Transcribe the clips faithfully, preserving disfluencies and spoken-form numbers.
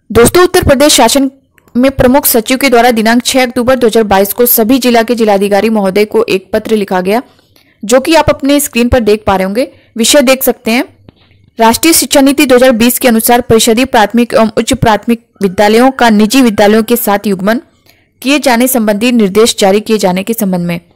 दोस्तों, उत्तर प्रदेश शासन में प्रमुख सचिव के द्वारा दिनांक छह अक्टूबर दो हज़ार बाईस को सभी जिला के जिलाधिकारी महोदय को एक पत्र लिखा गया, जो कि आप अपने स्क्रीन पर देख पा रहे होंगे। विषय देख सकते हैं, राष्ट्रीय शिक्षा नीति दो हज़ार बीस के अनुसार परिषदीय प्राथमिक एवं उच्च प्राथमिक विद्यालयों का निजी विद्यालयों के साथ युग्मन किए जाने संबंधी निर्देश जारी किए जाने के संबंध में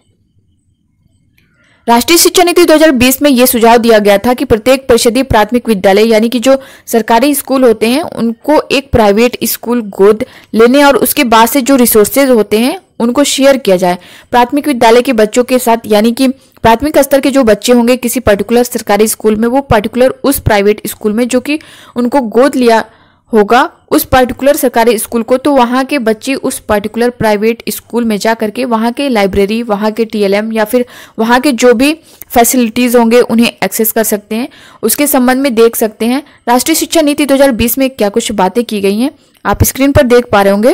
राष्ट्रीय शिक्षा नीति दो हज़ार बीस में यह सुझाव दिया गया था कि प्रत्येक परिषदीय प्राथमिक विद्यालय यानी कि जो सरकारी स्कूल होते हैं उनको एक प्राइवेट स्कूल गोद लेने और उसके बाद से जो रिसोर्सेज होते हैं उनको शेयर किया जाए प्राथमिक विद्यालय के बच्चों के साथ। यानी कि प्राथमिक स्तर के जो बच्चे होंगे किसी पर्टिकुलर सरकारी स्कूल में, वो पर्टिकुलर उस प्राइवेट स्कूल में जो कि उनको गोद लिया होगा उस पर्टिकुलर सरकारी स्कूल को, तो वहाँ के बच्चे उस पर्टिकुलर प्राइवेट स्कूल में जा करके वहाँ के लाइब्रेरी, वहाँ के टीएलएम या फिर वहाँ के जो भी फैसिलिटीज होंगे उन्हें एक्सेस कर सकते हैं। उसके संबंध में देख सकते हैं राष्ट्रीय शिक्षा नीति दो हज़ार बीस में क्या कुछ बातें की गई हैं, आप स्क्रीन पर देख पा रहे होंगे।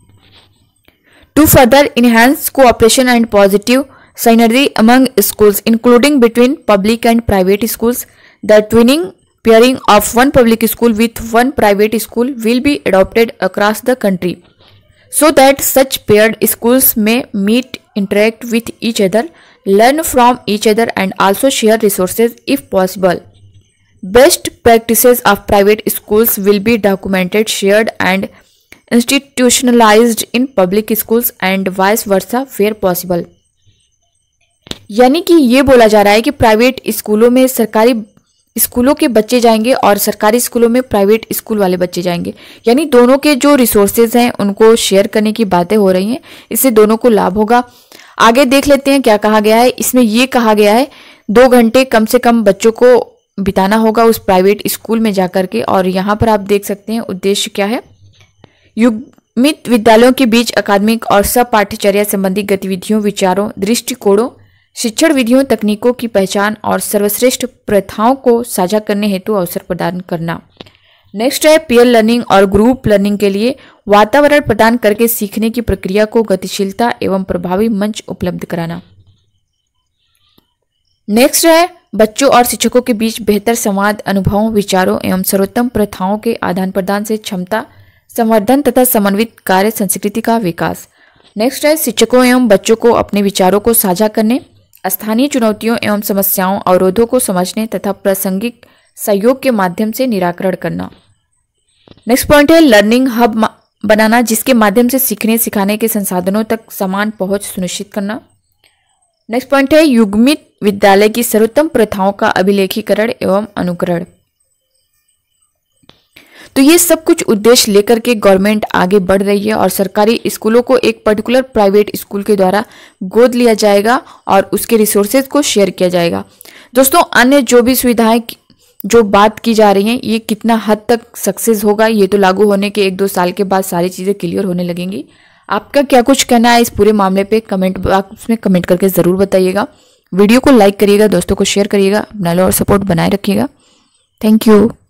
To further enhance cooperation and positive synergy among schools including between public and private schools, the twinning pairing of one public school with one private school will be adopted across the country so that such paired schools may meet, interact with each other, learn from each other and also share resources if possible. Best practices of private schools will be documented, shared and institutionalized in public schools and vice versa where possible. यानी कि ये बोला जा रहा है कि private स्कूलों में सरकारी स्कूलों के बच्चे जाएंगे और सरकारी स्कूलों में प्राइवेट स्कूल वाले बच्चे जाएंगे, यानी दोनों के जो रिसोर्सेज हैं उनको शेयर करने की बातें हो रही हैं। इससे दोनों को लाभ होगा। आगे देख लेते हैं क्या कहा गया है। इसमें ये कहा गया है दो घंटे कम से कम बच्चों को बिताना होगा उस प्राइवेट स्कूल में जाकर के। और यहाँ पर आप देख सकते हैं उद्देश्य क्या है। युग्मित विद्यालयों के बीच अकादमिक और सब पाठ्यचर्या संबंधी गतिविधियों, विचारों, दृष्टिकोणों, शिक्षण विधियों, तकनीकों की पहचान और सर्वश्रेष्ठ प्रथाओं को साझा करने हेतु अवसर प्रदान करना। नेक्स्ट है पीयर लर्निंग और ग्रुप लर्निंग के लिए वातावरण प्रदान करके सीखने की प्रक्रिया को गतिशीलता एवं प्रभावी मंच उपलब्ध कराना। नेक्स्ट है बच्चों और शिक्षकों के बीच बेहतर संवाद, अनुभवों, विचारों एवं सर्वोत्तम प्रथाओं के आदान प्रदान से क्षमता संवर्धन तथा समन्वित कार्य संस्कृति का विकास। नेक्स्ट है शिक्षकों एवं बच्चों को अपने विचारों को साझा करने, स्थानीय चुनौतियों एवं समस्याओं, अवरोधों को समझने तथा प्रासंगिक सहयोग के माध्यम से निराकरण करना। नेक्स्ट पॉइंट है लर्निंग हब बनाना, जिसके माध्यम से सीखने सिखाने के संसाधनों तक समान पहुंच सुनिश्चित करना। नेक्स्ट पॉइंट है युग्मित विद्यालय की सर्वोत्तम प्रथाओं का अभिलेखीकरण एवं अनुकरण। तो ये सब कुछ उद्देश्य लेकर के गवर्नमेंट आगे बढ़ रही है और सरकारी स्कूलों को एक पर्टिकुलर प्राइवेट स्कूल के द्वारा गोद लिया जाएगा और उसके रिसोर्सेज को शेयर किया जाएगा। दोस्तों, अन्य जो भी सुविधाएं जो बात की जा रही हैं ये कितना हद तक सक्सेस होगा, ये तो लागू होने के एक दो साल के बाद सारी चीज़ें क्लियर होने लगेंगी। आपका क्या कुछ कहना है इस पूरे मामले पे कमेंट बॉक्स में कमेंट करके ज़रूर बताइएगा। वीडियो को लाइक करिएगा, दोस्तों को शेयर करिएगा, अपना और सपोर्ट बनाए रखिएगा। Thank you.